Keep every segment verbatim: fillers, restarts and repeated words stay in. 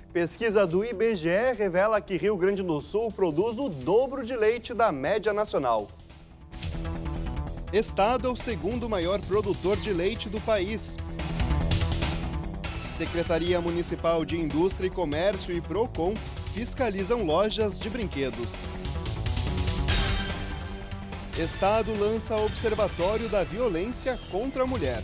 Pesquisa do I B G E revela que Rio Grande do Sul produz o dobro de leite da média nacional. Estado é o segundo maior produtor de leite do país. Secretaria Municipal de Indústria e Comércio e Procon fiscalizam lojas de brinquedos. Estado lança Observatório da Violência contra a Mulher.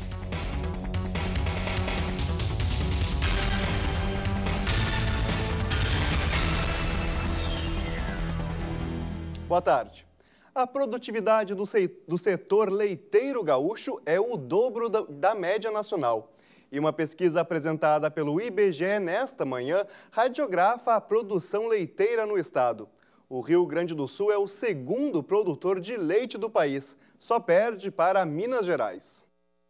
Boa tarde. A produtividade do, do setor leiteiro gaúcho é o dobro da, da média nacional. E uma pesquisa apresentada pelo I B G E nesta manhã radiografa a produção leiteira no estado. O Rio Grande do Sul é o segundo produtor de leite do país, só perde para Minas Gerais.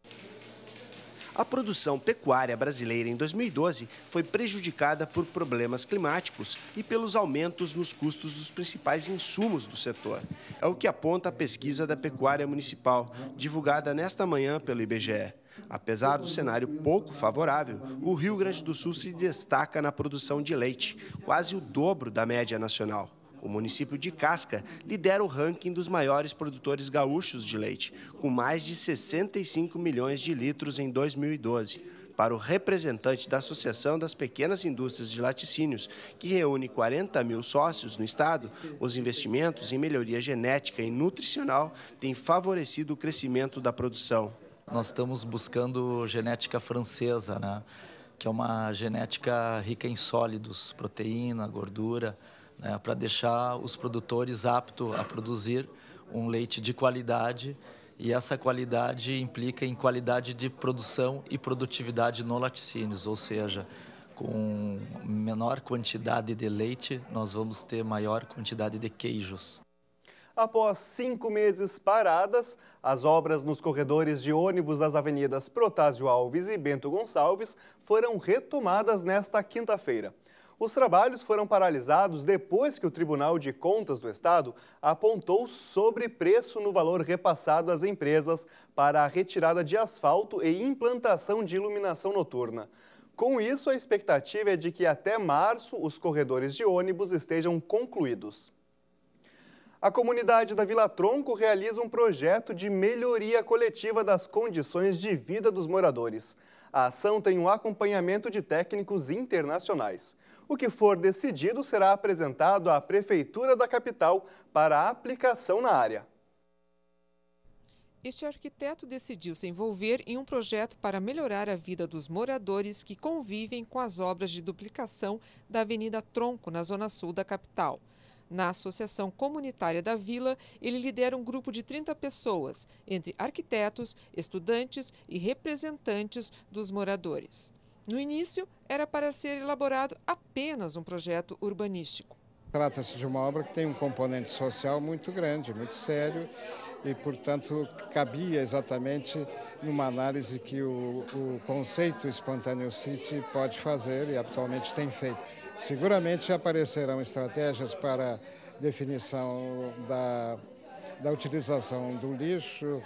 A produção pecuária brasileira em dois mil e doze foi prejudicada por problemas climáticos e pelos aumentos nos custos dos principais insumos do setor. É o que aponta a pesquisa da Pecuária Municipal, divulgada nesta manhã pelo I B G E. Apesar do cenário pouco favorável, o Rio Grande do Sul se destaca na produção de leite, quase o dobro da média nacional. O município de Casca lidera o ranking dos maiores produtores gaúchos de leite, com mais de sessenta e cinco milhões de litros em dois mil e doze. Para o representante da Associação das Pequenas Indústrias de Laticínios, que reúne quarenta mil sócios no estado, os investimentos em melhoria genética e nutricional têm favorecido o crescimento da produção. Nós estamos buscando genética francesa, né? Que é uma genética rica em sólidos, proteína, gordura, né, para deixar os produtores aptos a produzir um leite de qualidade, e essa qualidade implica em qualidade de produção e produtividade no laticínios, ou seja, com menor quantidade de leite, nós vamos ter maior quantidade de queijos. Após cinco meses paradas, as obras nos corredores de ônibus das avenidas Protásio Alves e Bento Gonçalves foram retomadas nesta quinta-feira. Os trabalhos foram paralisados depois que o Tribunal de Contas do Estado apontou sobrepreço no valor repassado às empresas para a retirada de asfalto e implantação de iluminação noturna. Com isso, a expectativa é de que até março os corredores de ônibus estejam concluídos. A comunidade da Vila Tronco realiza um projeto de melhoria coletiva das condições de vida dos moradores. A ação tem um acompanhamento de técnicos internacionais. O que for decidido será apresentado à Prefeitura da capital para aplicação na área. Este arquiteto decidiu se envolver em um projeto para melhorar a vida dos moradores que convivem com as obras de duplicação da Avenida Tronco, na zona sul da capital. Na Associação Comunitária da Vila, ele lidera um grupo de trinta pessoas, entre arquitetos, estudantes e representantes dos moradores. No início, era para ser elaborado apenas um projeto urbanístico. Trata-se de uma obra que tem um componente social muito grande, muito sério, e, portanto, cabia exatamente numa análise que o, o conceito Espontâneo City pode fazer e atualmente tem feito. Seguramente aparecerão estratégias para definição da, da utilização do lixo,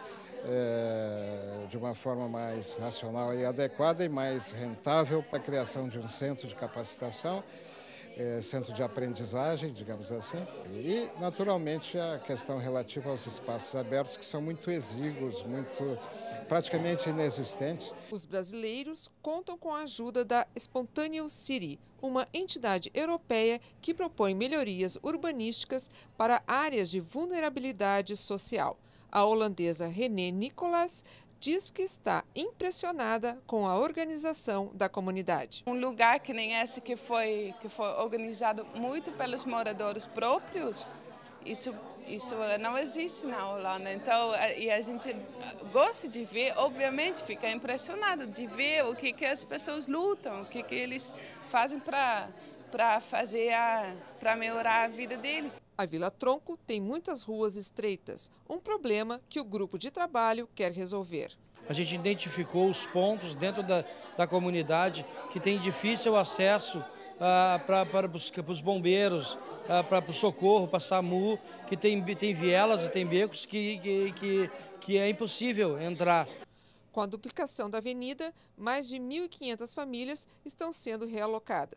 É, de uma forma mais racional e adequada e mais rentável para a criação de um centro de capacitação, é, centro de aprendizagem, digamos assim, e, naturalmente, a questão relativa aos espaços abertos, que são muito exíguos, muito, praticamente inexistentes. Os brasileiros contam com a ajuda da Spontaneous City, uma entidade europeia que propõe melhorias urbanísticas para áreas de vulnerabilidade social. A holandesa René Nicolas diz que está impressionada com a organização da comunidade. Um lugar que nem esse que foi, que foi organizado muito pelos moradores próprios, isso, isso não existe na Holanda. Então, e a gente gosta de ver, obviamente fica impressionado de ver o que, que as pessoas lutam, o que, que eles fazem para para fazer a, para melhorar a vida deles. A Vila Tronco tem muitas ruas estreitas, um problema que o grupo de trabalho quer resolver. A gente identificou os pontos dentro da, da comunidade que tem difícil acesso ah, para, para, para os bombeiros, ah, para, para o socorro, para a SAMU, que tem, tem vielas e tem becos que, que, que, que é impossível entrar. Com a duplicação da avenida, mais de mil e quinhentas famílias estão sendo realocadas.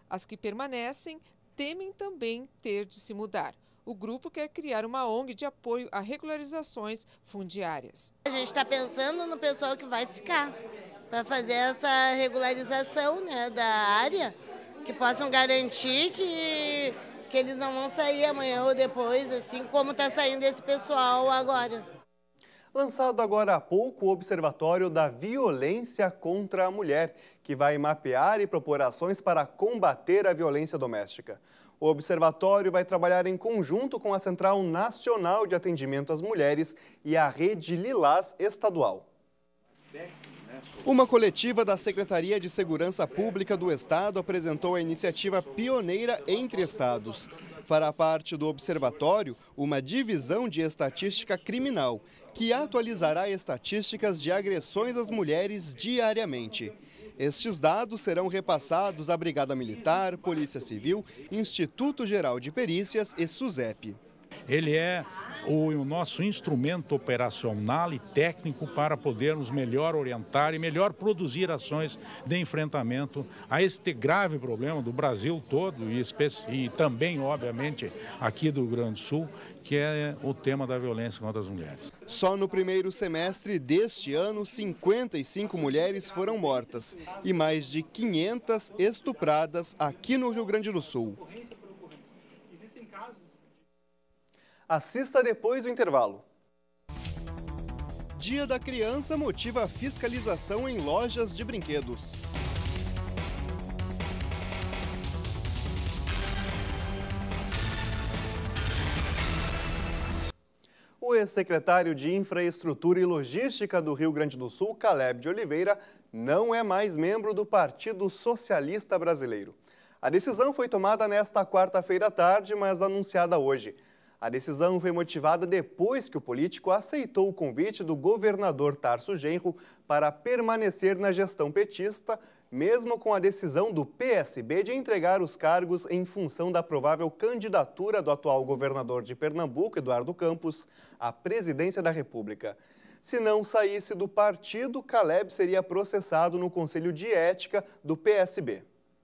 As que permanecem temem também ter de se mudar. O grupo quer criar uma O N G de apoio a regularizações fundiárias. A gente está pensando no pessoal que vai ficar, para fazer essa regularização, né, da área, que possam garantir que, que eles não vão sair amanhã ou depois, assim como está saindo esse pessoal agora. Lançado agora há pouco o Observatório da Violência contra a Mulher, que vai mapear e propor ações para combater a violência doméstica. O observatório vai trabalhar em conjunto com a Central Nacional de Atendimento às Mulheres e a Rede Lilás Estadual. Uma coletiva da Secretaria de Segurança Pública do Estado apresentou a iniciativa pioneira entre estados. Fará parte do observatório uma divisão de estatística criminal, que atualizará estatísticas de agressões às mulheres diariamente. Estes dados serão repassados à Brigada Militar, Polícia Civil, Instituto Geral de Perícias e SUSEP. Ele é o nosso instrumento operacional e técnico para podermos melhor orientar e melhor produzir ações de enfrentamento a este grave problema do Brasil todo e, e também, obviamente, aqui do Rio Grande do Sul, que é o tema da violência contra as mulheres. Só no primeiro semestre deste ano, cinquenta e cinco mulheres foram mortas e mais de quinhentas estupradas aqui no Rio Grande do Sul. Assista depois do intervalo. Dia da Criança motiva a fiscalização em lojas de brinquedos. O ex-secretário de Infraestrutura e Logística do Rio Grande do Sul, Caleb de Oliveira, não é mais membro do Partido Socialista Brasileiro. A decisão foi tomada nesta quarta-feira à tarde, mas anunciada hoje. A decisão foi motivada depois que o político aceitou o convite do governador Tarso Genro para permanecer na gestão petista, mesmo com a decisão do P S B de entregar os cargos em função da provável candidatura do atual governador de Pernambuco, Eduardo Campos, à presidência da República. Se não saísse do partido, Caleb seria processado no Conselho de Ética do P S B.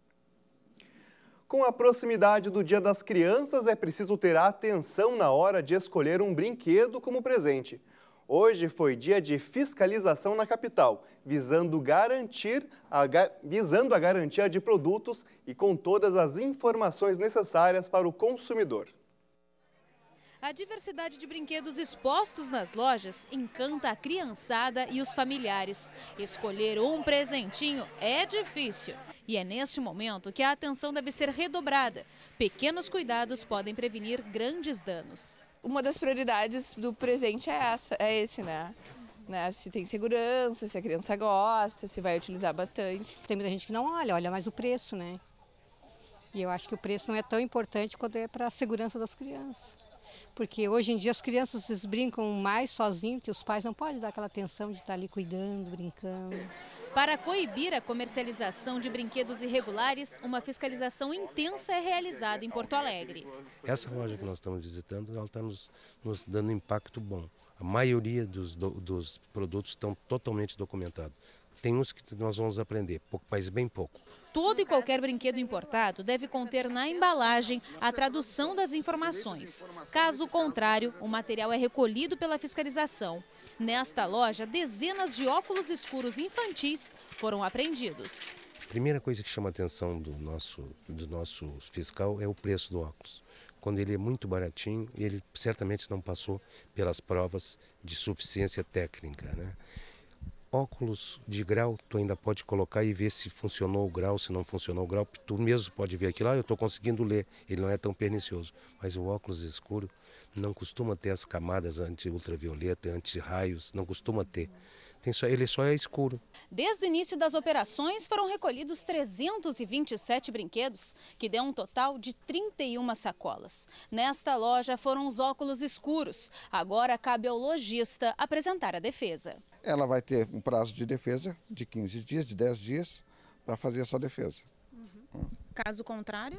Com a proximidade do Dia das Crianças, é preciso ter atenção na hora de escolher um brinquedo como presente. Hoje foi dia de fiscalização na capital, visando, garantir a, visando a garantia de produtos e com todas as informações necessárias para o consumidor. A diversidade de brinquedos expostos nas lojas encanta a criançada e os familiares. Escolher um presentinho é difícil. E é neste momento que a atenção deve ser redobrada. Pequenos cuidados podem prevenir grandes danos. Uma das prioridades do presente é, essa, é esse, né? né? Se tem segurança, se a criança gosta, se vai utilizar bastante. Tem muita gente que não olha, olha mais o preço, né? E eu acho que o preço não é tão importante quanto é para a segurança das crianças. Porque hoje em dia as crianças eles brincam mais sozinhos, que os pais não podem dar aquela atenção de estar ali cuidando, brincando. Para coibir a comercialização de brinquedos irregulares, uma fiscalização intensa é realizada em Porto Alegre. Essa loja que nós estamos visitando, ela está nos, nos dando impacto bom. A maioria dos, do, dos produtos estão totalmente documentados. Tem uns que nós vamos aprender, mas bem pouco. Todo e qualquer brinquedo importado deve conter na embalagem a tradução das informações. Caso contrário, o material é recolhido pela fiscalização. Nesta loja, dezenas de óculos escuros infantis foram apreendidos. A primeira coisa que chama a atenção do nosso, do nosso fiscal é o preço do óculos. Quando ele é muito baratinho, ele certamente não passou pelas provas de suficiência técnica, né? Óculos de grau, tu ainda pode colocar e ver se funcionou o grau, se não funcionou o grau. Tu mesmo pode ver aquilo, ah, eu estou conseguindo ler, ele não é tão pernicioso. Mas o óculos escuro não costuma ter as camadas anti-ultravioleta, anti-raios, não costuma ter. Tem só, ele só é escuro. Desde o início das operações foram recolhidos trezentos e vinte e sete brinquedos, que deu um total de trinta e uma sacolas. Nesta loja foram os óculos escuros. Agora cabe ao lojista apresentar a defesa. Ela vai ter um prazo de defesa de quinze dias, de dez dias, para fazer a sua defesa. Uhum. Caso contrário?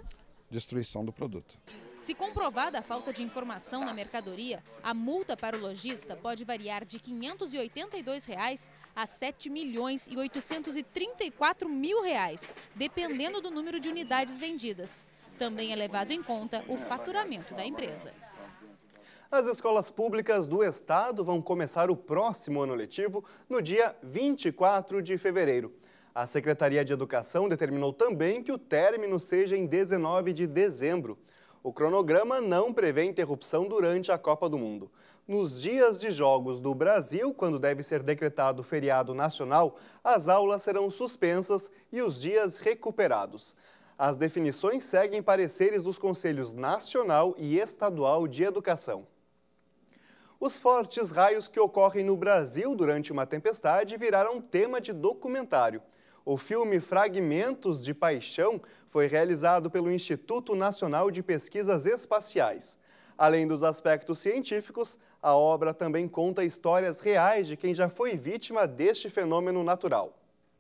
destruição do produto. Se comprovada a falta de informação na mercadoria, a multa para o lojista pode variar de quinhentos e oitenta e dois reais a sete milhões e oitocentos e trinta e quatro mil reais, dependendo do número de unidades vendidas. Também é levado em conta o faturamento da empresa. As escolas públicas do estado vão começar o próximo ano letivo no dia vinte e quatro de fevereiro. A Secretaria de Educação determinou também que o término seja em dezenove de dezembro. O cronograma não prevê interrupção durante a Copa do Mundo. Nos dias de jogos do Brasil, quando deve ser decretado feriado nacional, as aulas serão suspensas e os dias recuperados. As definições seguem pareceres dos Conselhos Nacional e Estadual de Educação. Os fortes raios que ocorrem no Brasil durante uma tempestade viraram tema de documentário. O filme Fragmentos de Paixão foi realizado pelo Instituto Nacional de Pesquisas Espaciais. Além dos aspectos científicos, a obra também conta histórias reais de quem já foi vítima deste fenômeno natural.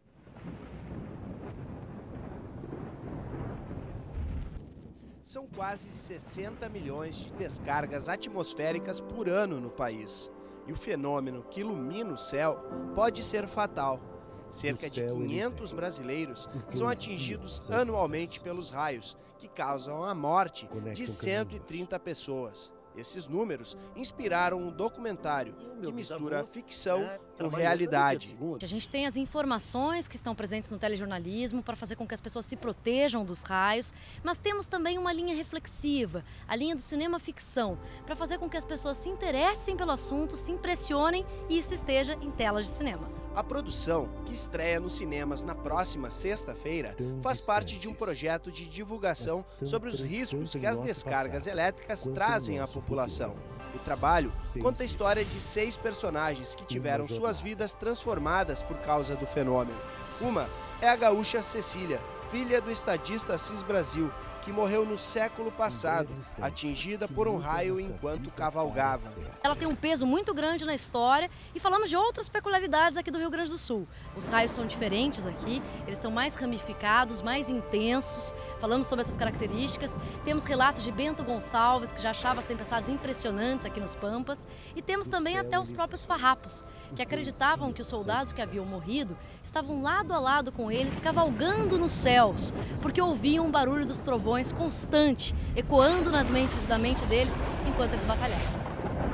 São quase sessenta milhões de descargas atmosféricas por ano no país. E o fenômeno que ilumina o céu pode ser fatal. Cerca de quinhentos brasileiros são atingidos anualmente pelos raios, que causam a morte de cento e trinta pessoas. Esses números inspiraram um documentário que mistura ficção com realidade. A gente tem as informações que estão presentes no telejornalismo para fazer com que as pessoas se protejam dos raios, mas temos também uma linha reflexiva, a linha do cinema-ficção, para fazer com que as pessoas se interessem pelo assunto, se impressionem e isso esteja em telas de cinema. A produção, que estreia nos cinemas na próxima sexta-feira, faz parte de um projeto de divulgação sobre os riscos que as descargas elétricas trazem à população. O trabalho conta a história de seis personagens que tiveram suas vidas transformadas por causa do fenômeno. Uma é a gaúcha Cecília, filha do estadista Assis Brasil, que morreu no século passado, atingida por um raio enquanto cavalgava. Ela tem um peso muito grande na história e falamos de outras peculiaridades aqui do Rio Grande do Sul. Os raios são diferentes aqui, eles são mais ramificados, mais intensos, falamos sobre essas características. Temos relatos de Bento Gonçalves, que já achava as tempestades impressionantes aqui nos Pampas, e temos também até os próprios farrapos, que acreditavam que os soldados que haviam morrido estavam lado a lado com eles, cavalgando nos céus, porque ouviam o barulho dos trovões constante, ecoando nas mentes, da mente deles enquanto eles batalhavam.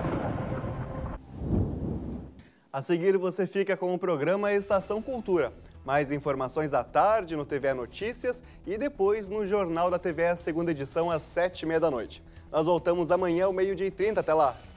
A seguir você fica com o programa Estação Cultura. Mais informações à tarde no T V E Notícias e depois no Jornal da T V E, segunda edição, às sete e meia da noite. Nós voltamos amanhã ao meio-dia e trinta. Até lá!